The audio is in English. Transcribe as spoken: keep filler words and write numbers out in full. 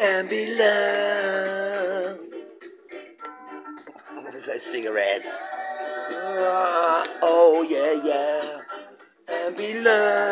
and be loved. What was that, cigarettes? Uh, oh, yeah, yeah. And be loved.